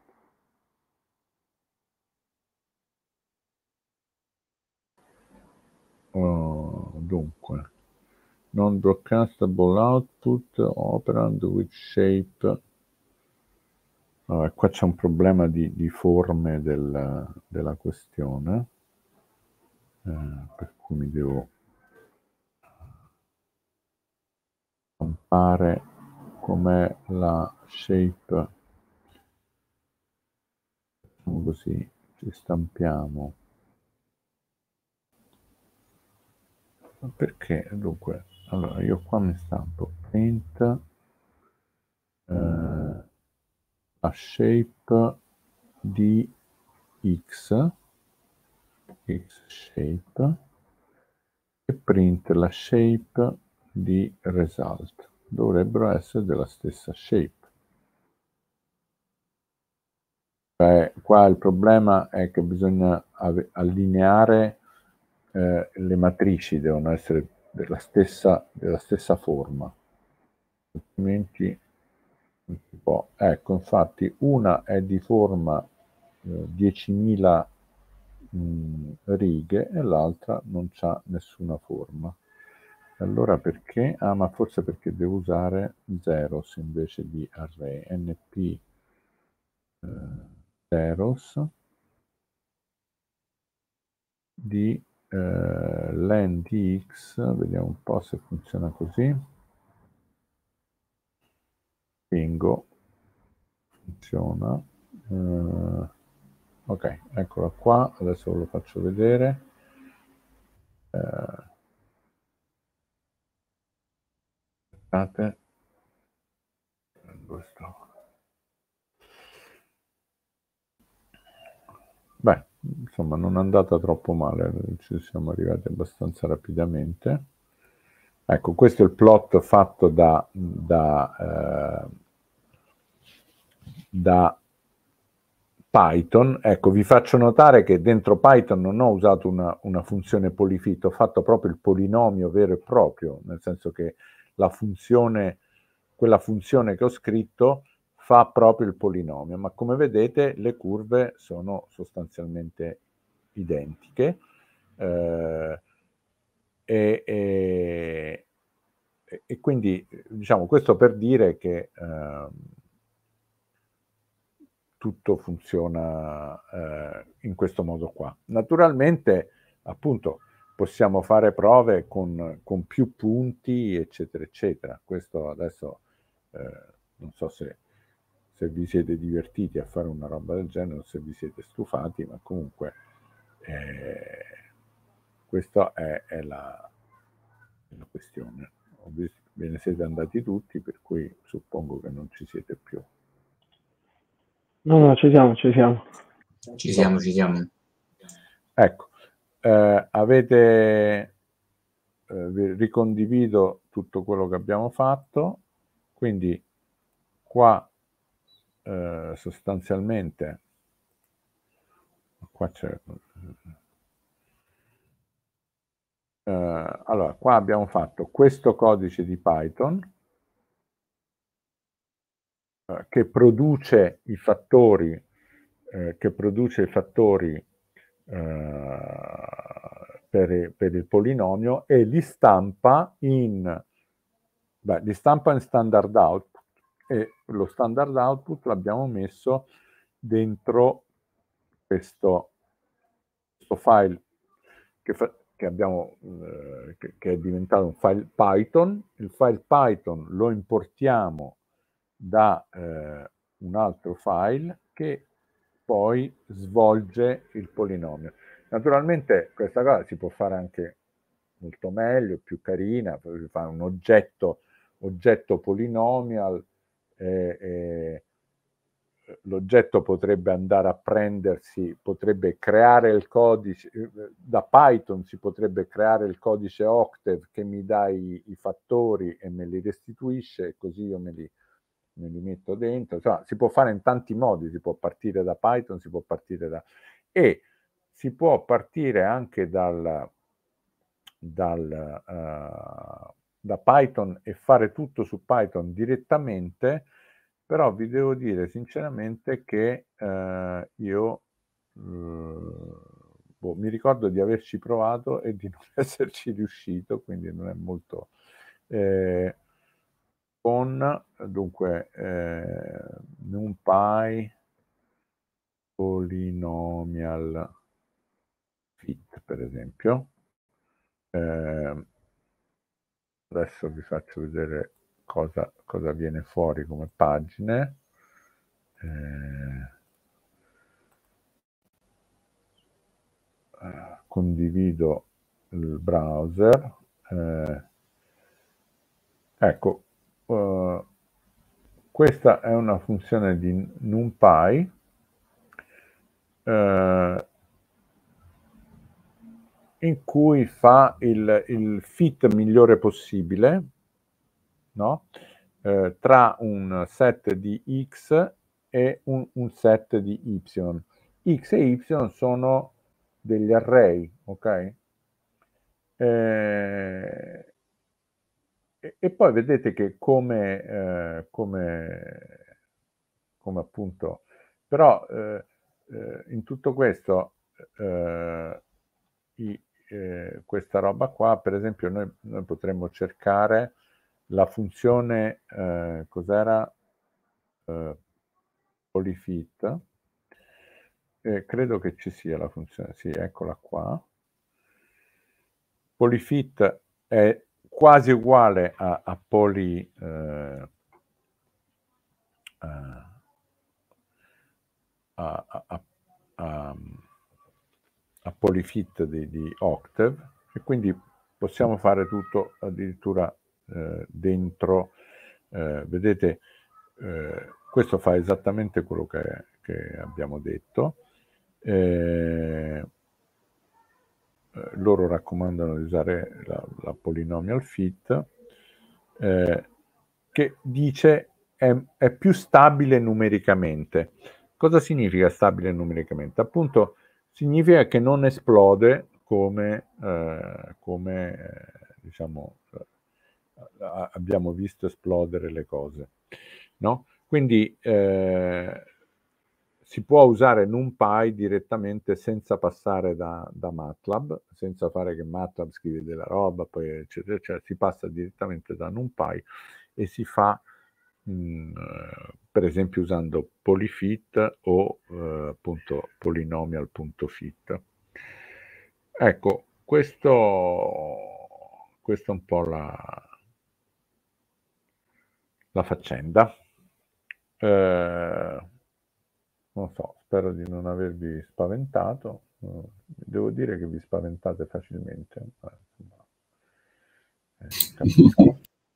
Oh, dunque, non broadcastable output operand with shape. Allora, qua c'è un problema di, di forme del, della questione, eh, per cui mi devo stampare com'è la shape, facciamo così, ci stampiamo. Perché? Dunque, allora io qua mi stampo print eh, la shape di x, x shape, e print la shape di result. Dovrebbero essere della stessa shape. Cioè, qua il problema è che bisogna allineare eh, le matrici, devono essere della stessa, della stessa forma, altrimenti non si può. Ecco, infatti una è di forma eh, diecimila mh, righe e l'altra non c'ha nessuna forma. Allora perché? Ah, ma forse perché devo usare zeros invece di array. np eh, zeros di eh, len di x, vediamo un po' se funziona così. Bingo, funziona. Uh, ok, eccola qua, adesso ve lo faccio vedere. Uh, aspettate. Questo. Beh, insomma, non è andata troppo male, ci siamo arrivati abbastanza rapidamente. Ecco, questo è il plot fatto da, da, eh, da Python. Ecco, vi faccio notare che dentro Python non ho usato una, una funzione polyfit, ho fatto proprio il polinomio vero e proprio, nel senso che la funzione, quella funzione che ho scritto fa proprio il polinomio, ma come vedete le curve sono sostanzialmente identiche. Eh, e, e, e quindi, diciamo, questo per dire che eh, tutto funziona eh, in questo modo qua. Naturalmente, appunto, possiamo fare prove con, con più punti, eccetera, eccetera. Questo adesso eh, non so se, se vi siete divertiti a fare una roba del genere o se vi siete stufati, ma comunque eh, questa è, è, la, è la questione. ve ne siete andati tutti, per cui suppongo che non ci siete più. No, no, ci siamo, ci siamo. Ci siamo, ci siamo. Ecco, eh, avete eh, ricondivido tutto quello che abbiamo fatto, quindi qua eh, sostanzialmente qua c'è eh, allora qua abbiamo fatto questo codice di Python eh, che produce i fattori eh, che produce i fattori eh, per, per il polinomio e li stampa in beh, li stampa in standard output, e lo standard output l'abbiamo messo dentro questo, questo file che, fa, che abbiamo eh, che, che è diventato un file Python. Il file Python lo importiamo da eh, un altro file che poi svolge il polinomio. Naturalmente questa cosa si può fare anche molto meglio, più carina, si fa un oggetto, oggetto polynomial, eh, eh, l'oggetto potrebbe andare a prendersi, potrebbe creare il codice, da Python si potrebbe creare il codice Octave che mi dà i, i fattori e me li restituisce, e così io me li, me li metto dentro. Insomma, si può fare in tanti modi, si può partire da Python, si può partire da... e si può partire anche dal, dal, uh, da Python e fare tutto su Python direttamente, però vi devo dire sinceramente che uh, io uh, boh, mi ricordo di averci provato e di non esserci riuscito, quindi non è molto... Eh, con dunque eh, NumPy polynomial fit, per esempio. Eh, adesso vi faccio vedere cosa, cosa viene fuori come pagine. Eh, eh, condivido il browser. Eh, ecco, uh, questa è una funzione di NumPy uh, in cui fa il, il fit migliore possibile, no? Eh, tra un set di x e un, un set di y. X e y sono degli array, ok? Eh, e, e poi vedete che come, eh, come, come appunto, però eh, eh, in tutto questo eh, i, eh, questa roba qua, per esempio noi, noi potremmo cercare la funzione, eh, cos'era? Eh, polyfit, eh, credo che ci sia la funzione, sì, eccola qua. Polyfit è quasi uguale a, a poly eh, a, a, a, a, a polyfit di, di Octave, e quindi possiamo fare tutto addirittura eh, dentro, eh, vedete, eh, questo fa esattamente quello che, che abbiamo detto. Eh, loro raccomandano di usare la, la polynomial fit, eh, che dice è, è più stabile numericamente. Cosa significa stabile numericamente? Appunto significa che non esplode come, eh, come eh, diciamo eh, abbiamo visto esplodere le cose, no? Quindi eh, si può usare NumPy direttamente senza passare da, da MATLAB, senza fare che MATLAB scrive della roba, poi eccetera, eccetera. Si passa direttamente da NumPy e si fa, mh, per esempio, usando polyfit o eh, appunto polynomial.fit. Ecco, questo, questo è un po' la, la faccenda. Eh, non so, spero di non avervi spaventato. Uh, devo dire che vi spaventate facilmente. Eh, eh, capisco.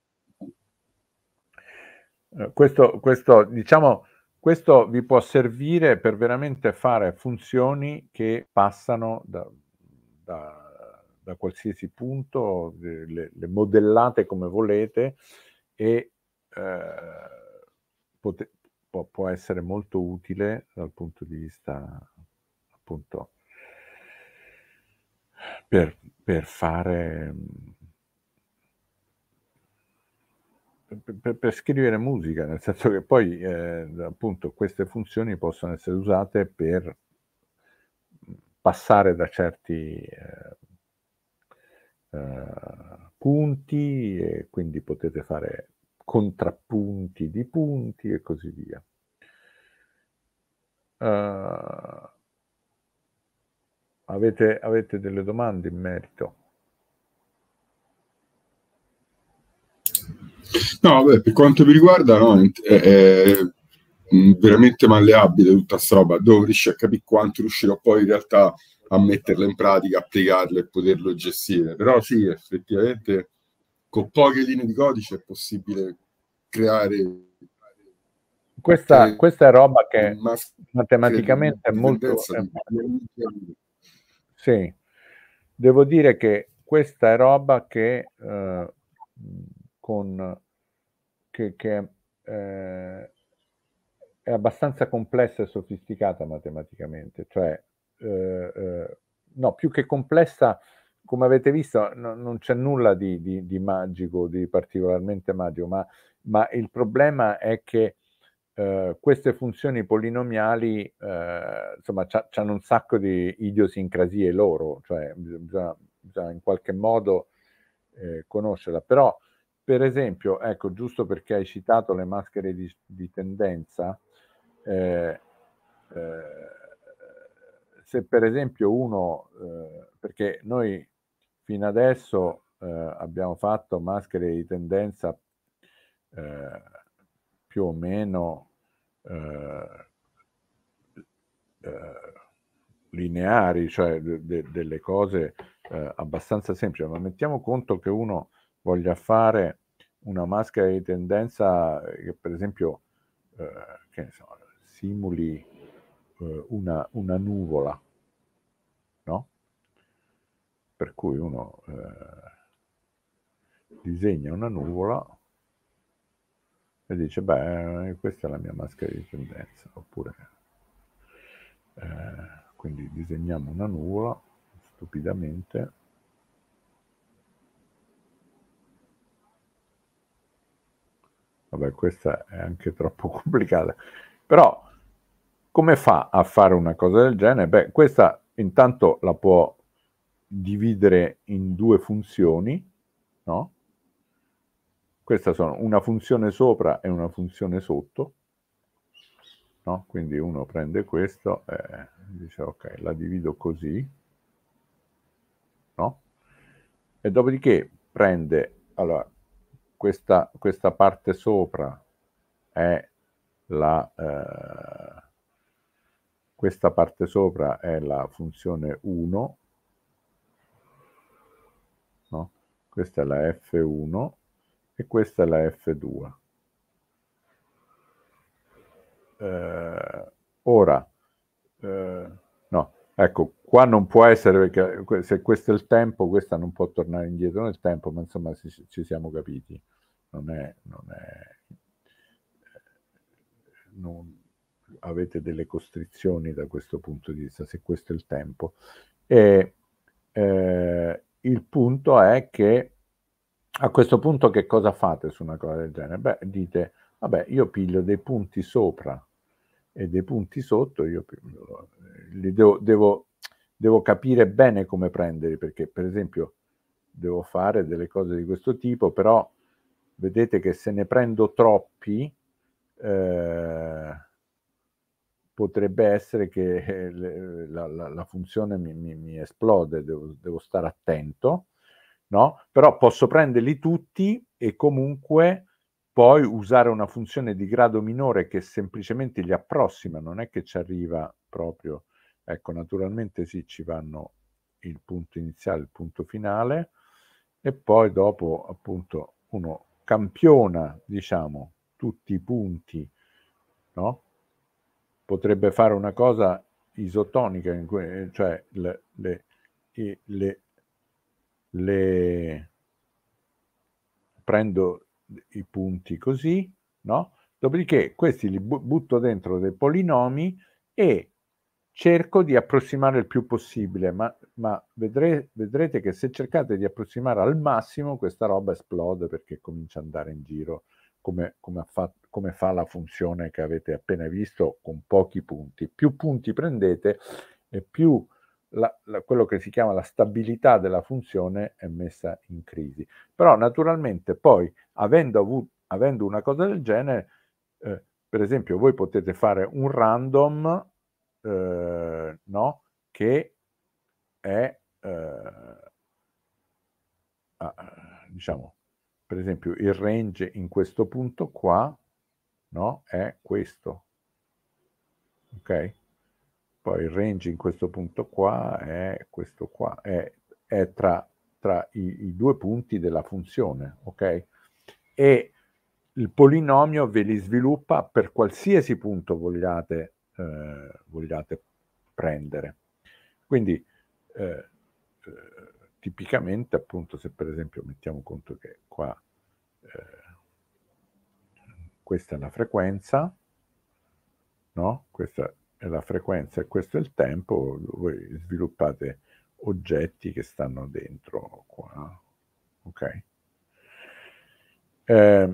Eh, questo, questo, diciamo, questo vi può servire per veramente fare funzioni che passano da, da, da qualsiasi punto, le, le modellate come volete, e eh, pote, può, può essere molto utile dal punto di vista, appunto, per, per fare... Per, per scrivere musica, nel senso che poi eh, appunto queste funzioni possono essere usate per passare da certi eh, eh, punti, e quindi potete fare contrappunti di punti e così via. Uh, avete, avete delle domande in merito? No, beh, per quanto mi riguarda, no, è, è veramente malleabile tutta sta roba. Devo riuscire a capire quanto riuscirò poi in realtà a metterla in pratica, applicarla e poterlo gestire. Però sì, effettivamente con poche linee di codice è possibile creare... Questa, questa è roba che matematicamente è di molto... È... Di... Sì, devo dire che questa è roba che... Eh, con che, che eh, è abbastanza complessa e sofisticata matematicamente, cioè eh, eh, no, più che complessa, come avete visto, no, non c'è nulla di, di, di magico, di particolarmente magico, ma, ma il problema è che eh, queste funzioni polinomiali eh, insomma hanno un sacco di idiosincrasie loro, cioè bisogna, bisogna in qualche modo eh, conoscerla, però per esempio, ecco, giusto perché hai citato le maschere di, di tendenza, eh, eh, se per esempio uno, eh, perché noi fino adesso eh, abbiamo fatto maschere di tendenza eh, più o meno eh, eh, lineari, cioè de, de, delle cose eh, abbastanza semplici, ma mettiamo conto che uno voglia fare una maschera di tendenza che per esempio eh, che ne so, simuli eh, una, una nuvola, no? Per cui uno eh, disegna una nuvola e dice, beh, questa è la mia maschera di tendenza, oppure eh, quindi disegniamo una nuvola stupidamente. Vabbè, questa è anche troppo complicata. Però, come fa a fare una cosa del genere? Beh, questa intanto la può dividere in due funzioni, no? Questa sono una funzione sopra e una funzione sotto, no? Quindi uno prende questo e dice, ok, la divido così, no? E dopodiché prende, allora, questa, questa parte sopra è la, eh, questa parte sopra è la funzione uno, no? Questa è la F uno e questa è la F due. Eh, ora, eh, no, ecco, qua non può essere, perché se questo è il tempo, questa non può tornare indietro nel tempo, ma insomma ci, ci siamo capiti. Non è... Non è non, avete delle costrizioni da questo punto di vista, se questo è il tempo. E eh, il punto è che a questo punto che cosa fate su una cosa del genere? Beh, dite, vabbè, io piglio dei punti sopra e dei punti sotto, io piglio, li devo, devo, devo capire bene come prenderli, perché per esempio devo fare delle cose di questo tipo, però vedete che se ne prendo troppi, eh, potrebbe essere che la, la, la funzione mi, mi, mi esplode, devo, devo stare attento, no? Però posso prenderli tutti e comunque poi usare una funzione di grado minore che semplicemente li approssima, non è che ci arriva proprio, ecco, naturalmente sì, ci vanno il punto iniziale, il punto finale, e poi dopo appunto uno campiona, diciamo, tutti i punti, no? Potrebbe fare una cosa isotonica, in cui, cioè le, le, le, le prendo i punti così, no? Dopodiché questi li bu- butto dentro dei polinomi e cerco di approssimare il più possibile, ma, ma vedrete, vedrete che se cercate di approssimare al massimo, questa roba esplode perché comincia ad andare in giro come, come, ha fatto, come fa la funzione che avete appena visto con pochi punti. Più punti prendete e più la, la, quello che si chiama la stabilità della funzione è messa in crisi. Però naturalmente poi, avendo, avuto, avendo una cosa del genere, eh, per esempio voi potete fare un random, eh, no? Che è, eh, ah, diciamo, per esempio il range in questo punto qua, no? È questo, ok? Poi il range in questo punto qua è questo qua, è, è tra, tra i, i due punti della funzione, ok? E il polinomio ve li sviluppa per qualsiasi punto vogliate, eh, vogliate prendere. Quindi eh, eh, tipicamente, appunto, se per esempio mettiamo conto che qua eh, questa è la frequenza, no? Questa è la frequenza e questo è il tempo, voi sviluppate oggetti che stanno dentro qua, ok? Eh,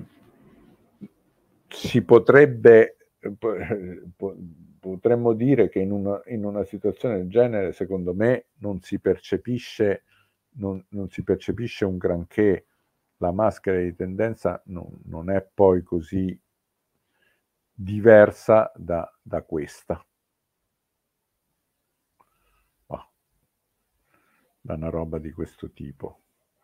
si potrebbe, potremmo dire che in una, in una situazione del genere, secondo me, non si percepisce, non, non si percepisce un granché, la maschera di tendenza non, non è poi così diversa da, da questa. Oh, da una roba di questo tipo.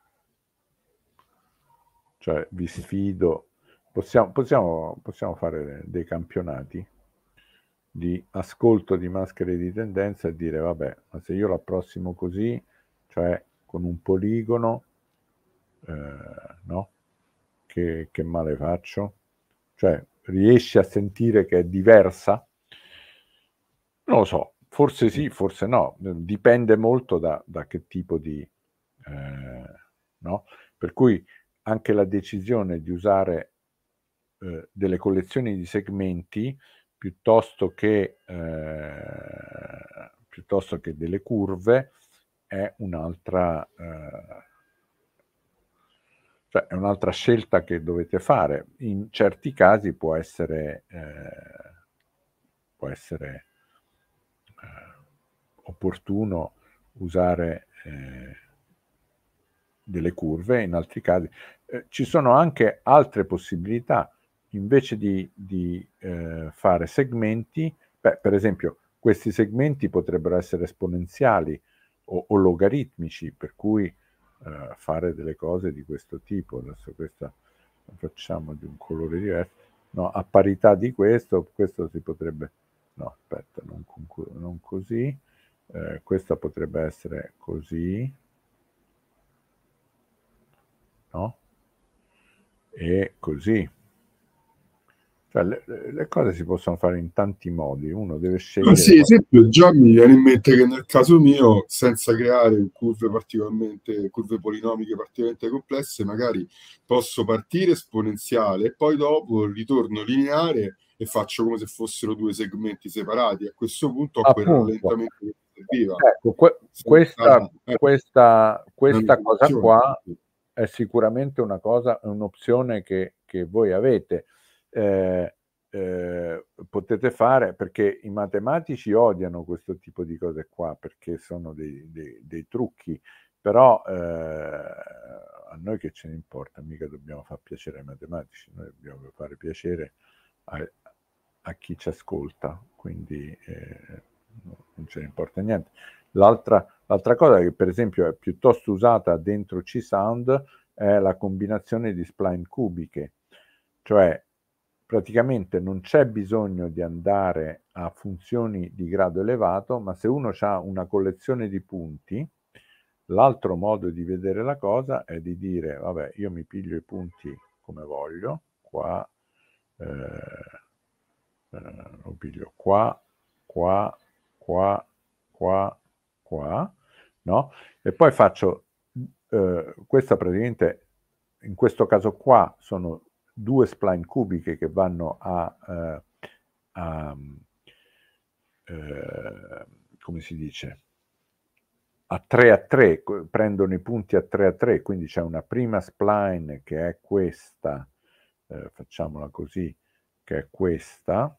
Cioè vi sfido, possiamo, possiamo, possiamo fare dei campionati di ascolto di maschere di tendenza e dire vabbè, ma se io l'approssimo così, cioè con un poligono, eh, no? Che, che male faccio? Cioè riesci a sentire che è diversa? Non lo so, forse sì, forse no, dipende molto da, da che tipo di... Eh, no? Per cui anche la decisione di usare eh, delle collezioni di segmenti piuttosto che, eh, piuttosto che delle curve è un'altra, eh, cioè è un'altra scelta che dovete fare. In certi casi può essere, eh, può essere eh, opportuno usare eh, delle curve, in altri casi eh, ci sono anche altre possibilità. Invece di, di eh, fare segmenti, beh, per esempio questi segmenti potrebbero essere esponenziali o, o logaritmici, per cui eh, fare delle cose di questo tipo. Adesso questa la facciamo di un colore diverso, no, a parità di questo, questo si potrebbe, no, aspetta, non, non così, eh, questa potrebbe essere così, no? E così. Cioè, le, le cose si possono fare in tanti modi, uno deve scegliere... Ah, sì, esempio, già mi viene in mente che nel caso mio, senza creare curve particolarmente, curve polinomiche particolarmente complesse, magari posso partire esponenziale e poi dopo ritorno lineare e faccio come se fossero due segmenti separati. A questo punto ho quel rallentamento che serviva. Ecco, que- questa, questa, questa cosa qua è sicuramente una cosa, un'opzione che, che voi avete. Eh, eh, potete fare, perché i matematici odiano questo tipo di cose qua perché sono dei, dei, dei trucchi, però eh, a noi che ce ne importa, mica dobbiamo far piacere ai matematici, noi dobbiamo fare piacere a, a chi ci ascolta, quindi eh, non ce ne importa niente. L'altra, l'altra cosa che per esempio è piuttosto usata dentro C-Sound è la combinazione di spline cubiche, cioè praticamente non c'è bisogno di andare a funzioni di grado elevato, ma se uno ha una collezione di punti, l'altro modo di vedere la cosa è di dire, vabbè, io mi piglio i punti come voglio, qua, eh, eh, lo piglio qua, qua, qua, qua, qua, no? E poi faccio, eh, questa praticamente, in questo caso qua, sono due spline cubiche che vanno a, eh, a eh, come si dice, a tre a tre, prendono i punti a tre a tre, quindi c'è una prima spline che è questa, eh, facciamola così, che è questa,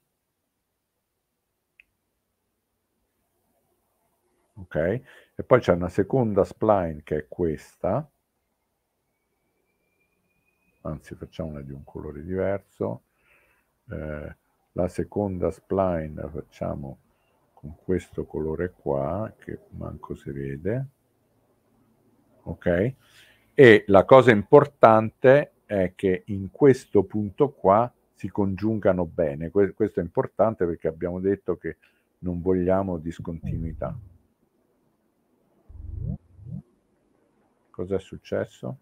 ok? E poi c'è una seconda spline che è questa, anzi facciamola di un colore diverso, eh, la seconda spline la facciamo con questo colore qua, che manco si vede, ok? E la cosa importante è che in questo punto qua si congiungano bene. Questo è importante perché abbiamo detto che non vogliamo discontinuità. Cos'è successo?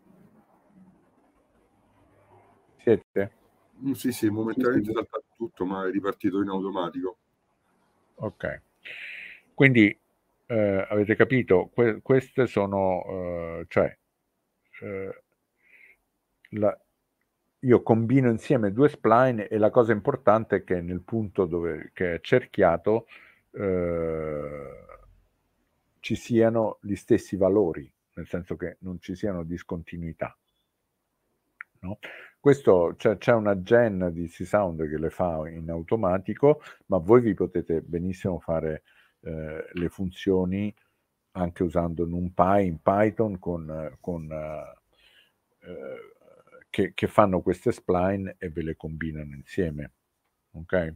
Siete? Mm, sì, sì, momentaneamente è saltato tutto, ma è ripartito in automatico. Ok. Quindi eh, avete capito? Que queste sono, eh, cioè, eh, la, io combino insieme due spline e la cosa importante è che nel punto dove che è cerchiato eh, ci siano gli stessi valori, nel senso che non ci siano discontinuità. No? Questo c'è una gen di C-Sound che le fa in automatico, ma voi vi potete benissimo fare eh, le funzioni anche usando NumPy in Python con, con eh, che, che fanno queste spline e ve le combinano insieme. Ok?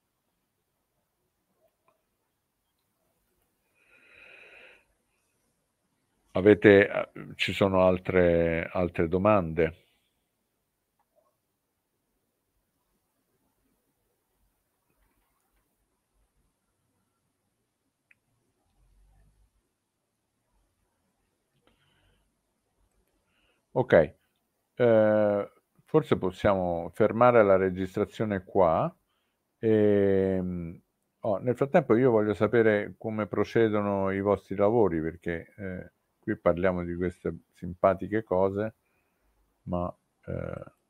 Avete, ci sono altre, altre domande? Ok, eh, forse possiamo fermare la registrazione qua. E, oh, nel frattempo io voglio sapere come procedono i vostri lavori, perché eh, qui parliamo di queste simpatiche cose, ma... Eh,